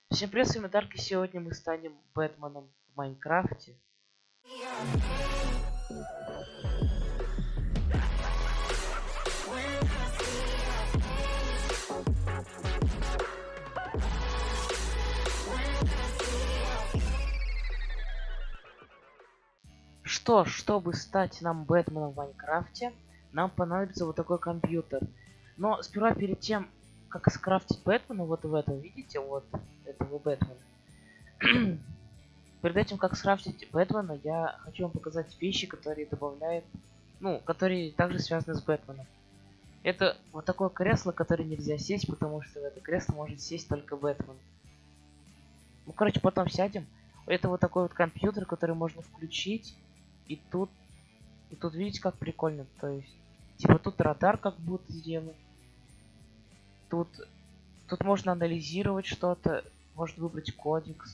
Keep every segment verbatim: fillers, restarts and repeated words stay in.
Всем привет, с вами Дарк, и сегодня мы станем Бэтменом в Майнкрафте. Что ж, чтобы стать нам Бэтменом в Майнкрафте, нам понадобится вот такой компьютер. Но сперва, перед тем, как скрафтить Бэтмена, вот в этом, видите, вот этого Бэтмена. Перед этим, как скрафтить Бэтмена, я хочу вам показать вещи, которые добавляют, ну, которые также связаны с Бэтменом. Это вот такое кресло, которое нельзя сесть, потому что в это кресло может сесть только Бэтмен. Ну, короче, потом сядем. Это вот такой вот компьютер, который можно включить. И тут, и тут видите, как прикольно. То есть, типа тут радар как будто сделан. Тут, тут можно анализировать что-то. Можно выбрать кодекс.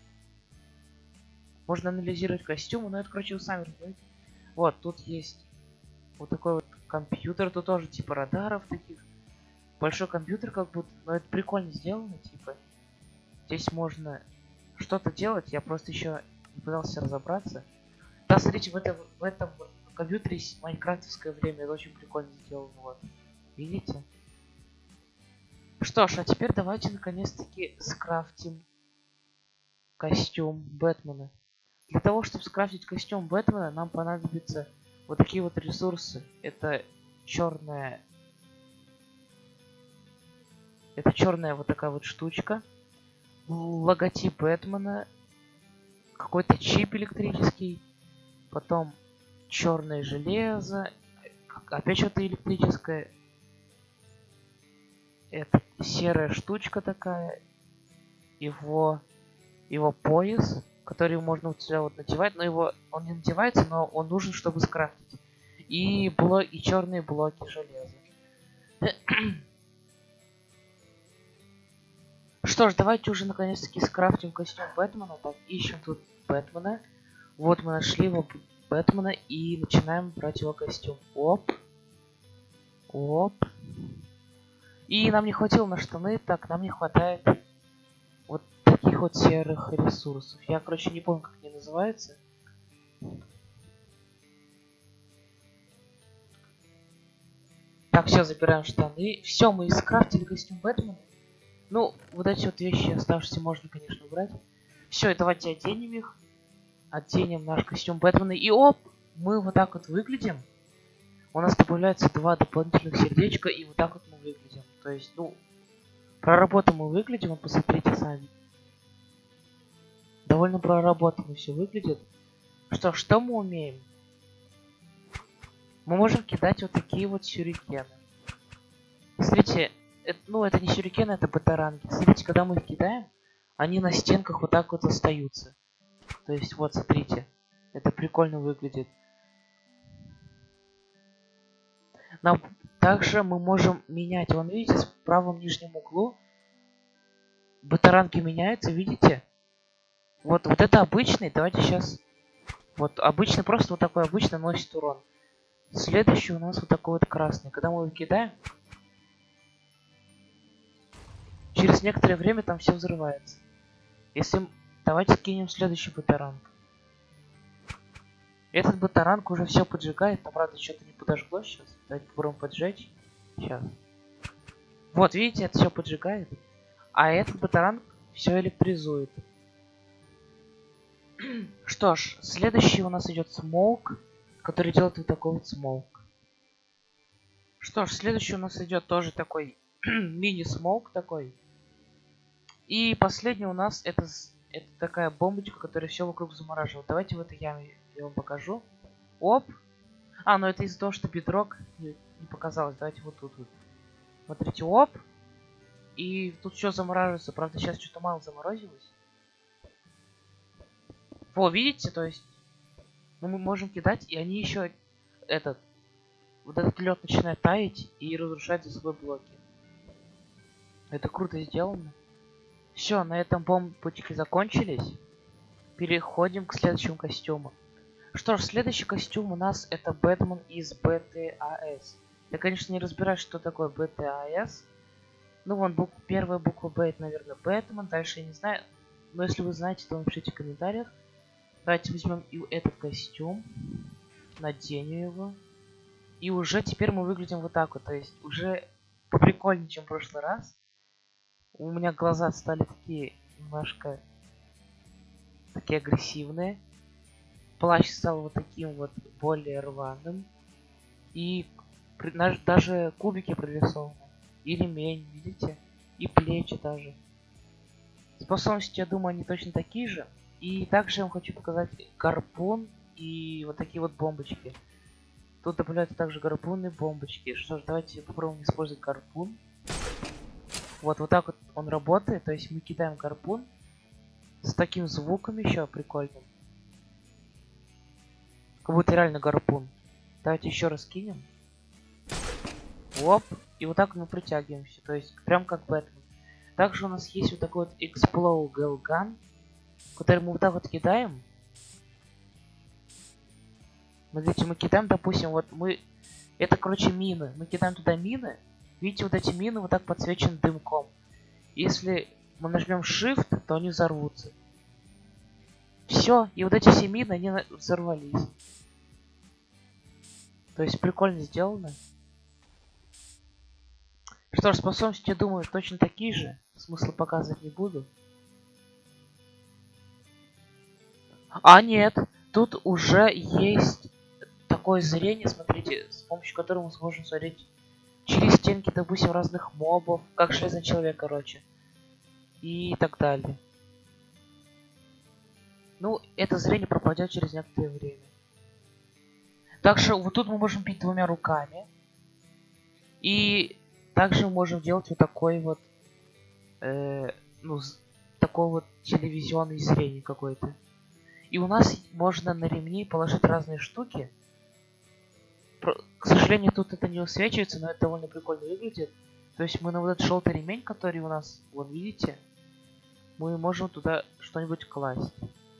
Можно анализировать костюмы, но это, короче, вы сами разберете. Вот, тут есть вот такой вот компьютер. Тут тоже типа радаров таких. Большой компьютер как будто. Но это прикольно сделано, типа. Здесь можно что-то делать. Я просто еще не пытался разобраться. Да, смотрите, в этом, в этом компьютере есть майнкрафтовское время. Это очень прикольно сделано. Вот. Видите? Что ж, а теперь давайте наконец-таки скрафтим костюм Бэтмена. Для того, чтобы скрафтить костюм Бэтмена, нам понадобятся вот такие вот ресурсы. Это черная... Это черная вот такая вот штучка. Логотип Бэтмена. Какой-то чип электрический. Потом черное железо. Опять что-то электрическое. Это серая штучка такая. Его, его пояс, который можно вот сюда вот надевать, но его он не надевается, но он нужен, чтобы скрафтить. И бло, и черные блоки железа. Что ж, давайте уже наконец-таки скрафтим костюм Бэтмена. Так, ищем тут Бэтмена. Вот мы нашли его Бэтмена и начинаем брать его костюм. Оп. Оп. И нам не хватило на штаны, так, нам не хватает вот таких вот серых ресурсов. Я, короче, не помню, как они называются. Так, все, забираем штаны. Все, мы скрафтили костюм Бэтмена. Ну, вот эти вот вещи оставшиеся можно, конечно, убрать. Все, давайте оденем их. Оденем наш костюм Бэтмена. И оп! Мы вот так вот выглядим. У нас добавляется два дополнительных сердечка. И вот так вот мы выглядим. То есть, ну, проработанно мы выглядим. Вот посмотрите сами. Довольно проработанно все выглядит. Что, что мы умеем? Мы можем кидать вот такие вот сюрикены. Смотрите, это, ну, это не сюрикены, это батаранги. Смотрите, когда мы их кидаем, они на стенках вот так вот остаются. То есть, вот, смотрите. Это прикольно выглядит. Нам также мы можем менять. Вон, видите, в правом нижнем углу батаранги меняются, видите? Вот, вот это обычный. Давайте сейчас... Вот, обычный, просто вот такой обычный наносит урон. Следующий у нас вот такой вот красный. Когда мы его кидаем, через некоторое время там все взрывается. Если... Давайте кинем следующий батаранг. Этот батаранг уже все поджигает, но правда что-то не подожгло сейчас. Давайте попробуем поджечь. Сейчас. Вот, видите, это все поджигает. А этот батаранг все электризует. Что ж, следующий у нас идет смоук, который делает вот такой вот смоук. Что ж, следующий у нас идет тоже такой мини-смоук такой. И последний у нас это, это такая бомбочка, которая все вокруг замораживает. Давайте в этой яме я вам покажу. Оп. А, ну это из-за того, что бедрок не, не показалось. Давайте вот тут вот. Смотрите, оп. И тут все замораживается. Правда, сейчас что-то мало заморозилось. Во, видите, то есть ну, мы можем кидать, и они еще этот вот этот лед начинает таять и разрушать за собой блоки. Это круто сделано. Все, на этом бомбочки закончились. Переходим к следующему костюму. Что ж, следующий костюм у нас это Бэтмен из би ти эй эс. Я, конечно, не разбираюсь, что такое би ти эй эс, Ну, вон, бук... первая буква Б, это, наверное, Бэтмен. Дальше я не знаю. Но если вы знаете, то напишите в комментариях. Давайте возьмем и этот костюм. Наденем его. И уже теперь мы выглядим вот так вот. То есть уже поприкольнее, чем в прошлый раз. У меня глаза стали такие немножко такие агрессивные. Плащ стал вот таким вот более рваным. И при, наш, даже кубики прорисованы. И ремень, видите? И плечи даже. Способности, я думаю, они точно такие же. И также я вам хочу показать гарпун и вот такие вот бомбочки. Тут добавляются также гарпуны и бомбочки. Что ж, давайте попробуем использовать гарпун. Вот, вот так вот он работает. То есть мы кидаем гарпун с таким звуком еще прикольным. Как будто реально гарпун. Давайте еще раз кинем. Оп. И вот так мы притягиваемся. То есть прям как Бэтмен. Также у нас есть вот такой вот Explode Gun, который мы вот так вот кидаем. Смотрите, мы кидаем, допустим, вот мы... Это, короче, мины. Мы кидаем туда мины. Видите, вот эти мины вот так подсвечены дымком. Если мы нажмем Shift, то они взорвутся. Все, и вот эти все мины, они взорвались. То есть прикольно сделано. Что ж, способности, я думаю, точно такие же. Смысла показывать не буду. А нет, тут уже есть такое зрение, смотрите, с помощью которого мы сможем смотреть через стенки, допустим, разных мобов, как Железный Человек, короче. И так далее. Ну, это зрение пропадет через некоторое время. Также вот тут мы можем бить двумя руками. И также мы можем делать вот такой вот, э, ну, такой вот телевизионный зрение какой-то. И у нас можно на ремни положить разные штуки. К сожалению, тут это не усвечивается, но это довольно прикольно выглядит. То есть мы на вот этот желтый ремень, который у нас, вон видите, мы можем туда что-нибудь класть.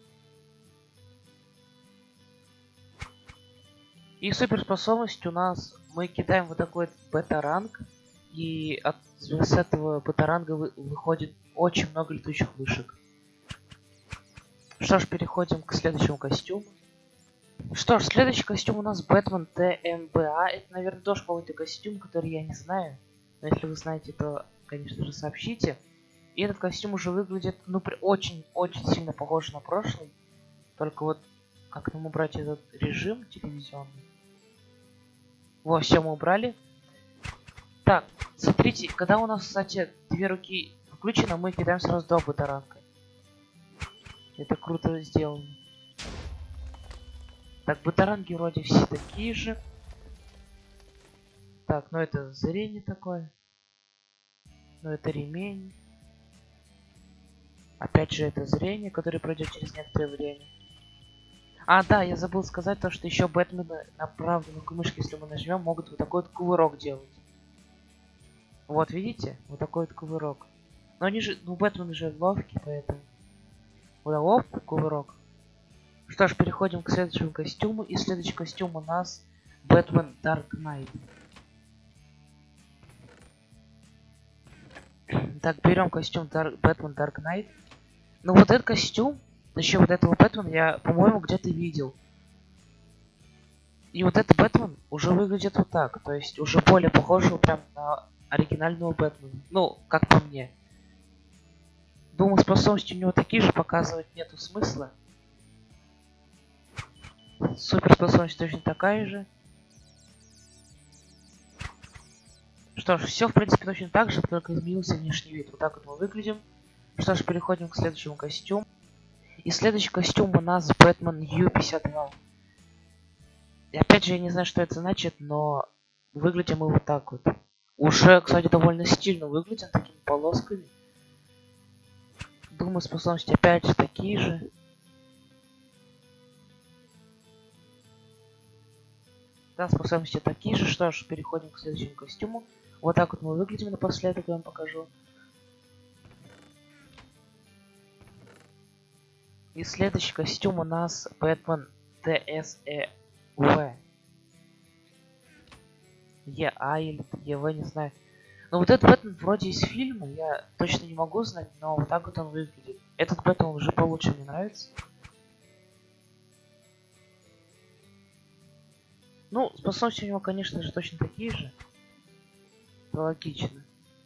И суперспособность у нас, мы кидаем вот такой бета-ранг. И от, с этого бета-ранга вы, выходит очень много летучих вышек. Что ж, переходим к следующему костюму. Что ж, следующий костюм у нас Бэтмен ТМБА. Это, наверное, тоже какой-то костюм, который я не знаю. Но если вы знаете, то, конечно же, сообщите. И этот костюм уже выглядит, ну, очень-очень сильно похож на прошлый. Только вот, как нам убрать этот режим телевизионный? Во, все мы убрали. Так, смотрите, когда у нас, кстати, две руки включены, мы кидаем сразу два бета-ранга. Это круто сделано. Так, бета-ранги вроде все такие же. Так, ну это зрение такое. Ну это ремень. Опять же это зрение, которое пройдет через некоторое время. А, да, я забыл сказать то, что еще Бэтмены на правую мышку, если мы нажмем, могут вот такой вот кувырок делать. Вот, видите? Вот такой вот кувырок. Но они же, ну, Бэтмены же ловкие, поэтому... Вот, оп, кувырок. Что ж, переходим к следующему костюму. И следующий костюм у нас Бэтмен Dark Knight. Так, берем костюм Dark... Бэтмен Dark Knight. Ну, вот этот костюм, еще вот этого Бэтмена я, по-моему, где-то видел. И вот этот Бэтмен уже выглядит вот так. То есть уже более похожего прям на оригинального Бэтмена. Ну, как по мне. Думаю, способности у него такие же, показывать нету смысла. Суперспособность точно такая же. Что ж, все в принципе точно так же, только изменился внешний вид. Вот так вот мы выглядим. Что ж, переходим к следующему костюму. И следующий костюм у нас Бэтмен Ю пятьдесят два. И опять же, я не знаю, что это значит, но выглядим мы вот так вот. Уже, кстати, довольно стильно выглядим, такими полосками. Думаю, способности опять же такие же. Да, способности такие же. Что ж, переходим к следующему костюму. Вот так вот мы выглядим напоследок, я вам покажу. И следующий костюм у нас Бэтмен ТСЭВ. ЕА или ЕВ, не знаю. Ну вот этот Бэтмен вроде из фильма, я точно не могу знать, но вот так вот он выглядит. Этот Бэтмен уже получше мне нравится. Ну, способности у него, конечно же, точно такие же. Это логично.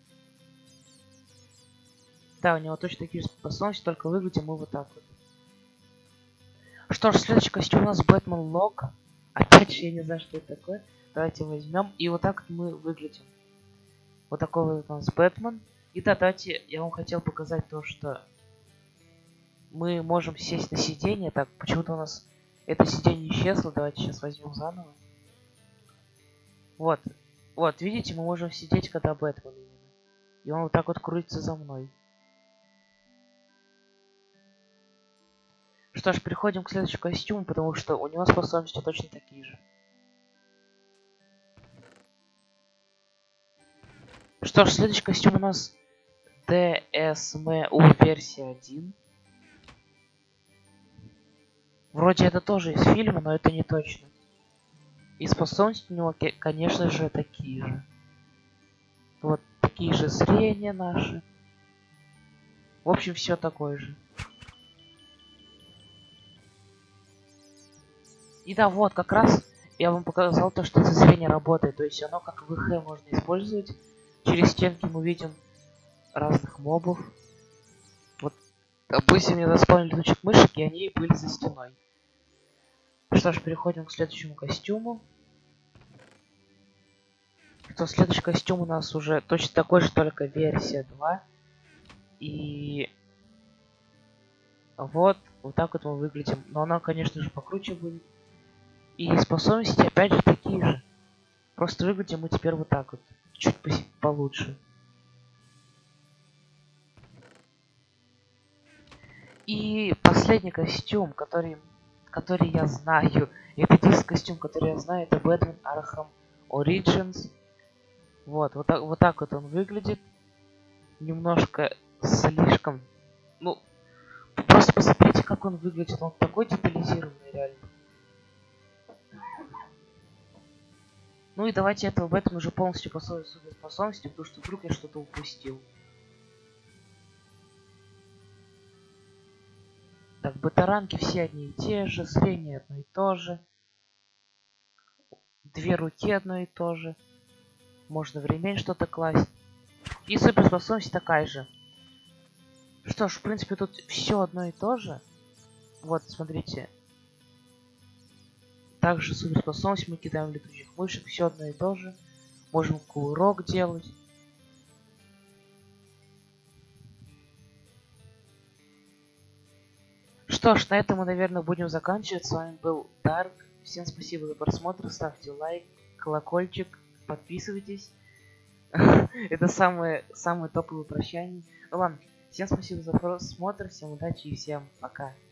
Да, у него точно такие же способности, только выглядим мы вот так вот. Что ж, следующий костюм у нас Бэтмен Лок. Опять же, я не знаю, что это такое. Давайте возьмем. И вот так вот мы выглядим. Вот такой вот у нас Бэтмен. И да, давайте, я вам хотел показать то, что мы можем сесть на сиденье. Так, почему-то у нас это сиденье исчезло. Давайте сейчас возьмем заново. Вот. Вот, видите, мы можем сидеть, когда Бэтмен именно. И он вот так вот крутится за мной. Что ж, переходим к следующему костюму, потому что у него способности точно такие же. Что ж, следующий костюм у нас ди эс эм у версия один. Вроде это тоже из фильма, но это не точно. И способности у него, конечно же, такие же. Вот такие же зрения наши. В общем, все такое же. И да, вот как раз я вам показал то, что это зрение работает. То есть оно как ВХ можно использовать. Через стенки мы видим разных мобов. Вот, допустим, мне заспавнили летучих мышек, и они были за стеной. Что ж, переходим к следующему костюму. Что следующий костюм у нас уже точно такой же, только версия два. И вот, вот так вот мы выглядим. Но она, конечно же, покруче будет. И способности опять же такие же. Просто выглядим мы теперь вот так вот. Чуть получше. И последний костюм, который, который я знаю. Это единственный костюм, который я знаю. Это Бэтмен Arkham Origins. Вот, вот так, вот так вот он выглядит. Немножко слишком... Ну, просто посмотрите, как он выглядит. Он такой детализированный, реально. Ну и давайте этого Бэтмена уже полностью пословить суперспособности, потому что вдруг я что-то упустил. Так, батаранки все одни и те же, зрение одно и то же. Две руки одно и то же. Можно в ремень что-то класть. И суперспособность такая же. Что ж, в принципе, тут все одно и то же. Вот, смотрите. Также суперспособность мы кидаем летучих мышек, все одно и то же. Можем кувырок делать. Что ж, на этом мы, наверное, будем заканчивать. С вами был Дарк. Всем спасибо за просмотр. Ставьте лайк, колокольчик, подписывайтесь. Это самое, самое топовое прощание. Ну ладно, всем спасибо за просмотр, всем удачи и всем пока.